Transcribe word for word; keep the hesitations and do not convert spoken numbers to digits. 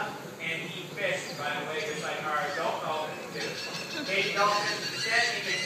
hunt and eat fish, by the way, just like our adult dolphins do. Baby dolphins descend into